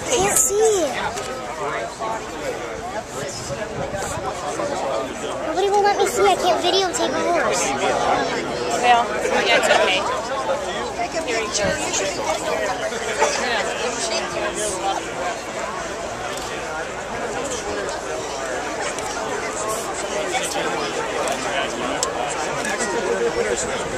Can't see. Nobody will let me see. I can't videotape a horse. Well, yeah, it's okay. Here he goes.